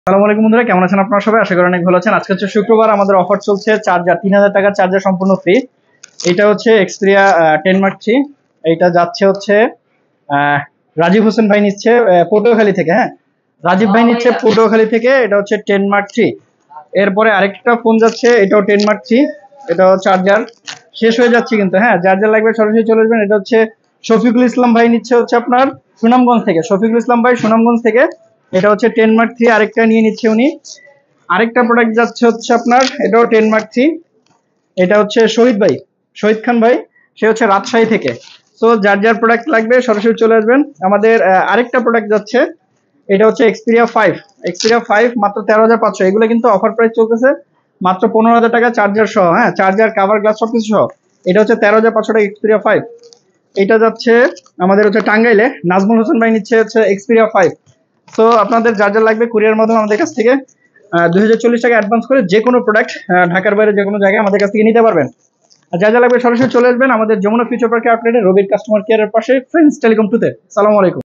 আসসালামু আলাইকুম বন্ধুরা, কেমন আছেন আপনারা সবাই? আশা করি অনেক ভালো আছেন। আজকে হচ্ছে শুক্রবার, আমাদের অফার চলছে চার্জার 3000 টাকার চার্জার সম্পূর্ণ ফ্রি। এটা হচ্ছে এক্সপিরিয়া 10 মার্ক 3। এইটা যাচ্ছে হচ্ছে আহ, রাজীব হোসেন ভাই নিচ্ছে পটুয়াখালী থেকে। হ্যাঁ, রাজীব ভাই নিচ্ছে পটুয়াখালী থেকে। এটা হচ্ছে 10 মার্ক 3। এরপরে আরেকটা ফোন যাচ্ছে, এটাও 10 মার্ক 3। এটাও চার্জার শেষ হয়ে যাচ্ছে কিন্তু। হ্যাঁ, চার্জার লাগবে সরাসরি চলে আসবেন। এটা হচ্ছে শফিকুল ইসলাম ভাই নিচ্ছে হচ্ছে আপনার সুনামগঞ্জ থেকে। শফিকুল ইসলাম ভাই সুনামগঞ্জ থেকে। এটা হচ্ছে 10 মার্ক 3, আরেকটা নিয়ে নিচ্ছে উনি। আরেকটা প্রোডাক্ট যাচ্ছে হচ্ছে আপনার, এটাও 10 মার্ক 3। এটা হচ্ছে শহীদ ভাই, শহীদ খান ভাই, সে হচ্ছে রাজশাহী থেকে। তো যার যার প্রোডাক্ট লাগবে সরাসরি চলে আসবেন। আমাদের আরেকটা প্রোডাক্ট যাচ্ছে, এটা হচ্ছে এক্সপিরিয়া 5। এক্সপিরিয়া 5 মাত্র 13,500। এগুলো কিন্তু অফার প্রাইস চলতেছে মাত্র 15,000 টাকা চার্জার সহ। হ্যাঁ, চার্জার, কাভার, গ্লাস সবকিছু সহ। এটা হচ্ছে 13,500 টাকা এক্সপিরিয়া 5। এটা যাচ্ছে আমাদের হচ্ছে টাঙ্গাইলে নাজমুল হোসেন ভাই নিচ্ছে হচ্ছে এক্সপিরিয়া 5। তো আপনাদের যার যা লাগবে কুরিয়ার মাধ্যমে আমাদের কাছ থেকে 2040 টাকা অ্যাডভান্স করে যে কোনো প্রোডাক্ট ঢাকার বাইরে যে কোনো জায়গায় আমাদের কাছ থেকে নিতে পারবেন। আর যা যা লাগবে সরাসরি চলে আসবেন আমাদের যমুনা ফিউচার পার্কে আউটলেটে রবির কাস্টমার কেয়ারের পাশে, ফ্রেন্ডস টেলিকম 2 তে। সালামু আলাইকুম।